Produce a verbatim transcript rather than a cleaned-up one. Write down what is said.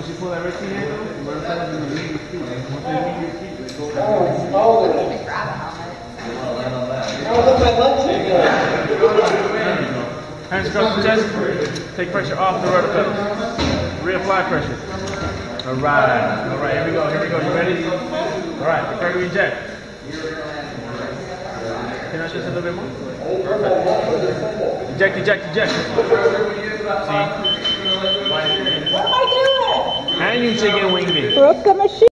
Once you pull that red key handle, you run inside and you leave your feet. Once you leave your feet, they go back. Oh, oh. I was up my lunch again. Hands across the chest. Take pressure off the rudder pedal. Reapply pressure. All right. All right. Here we go. Here we go. You ready? All right. Prepare to eject. Can I just a little bit more? Eject, eject, eject. See? What am I doing? And you chicken wing me. Broke the machine.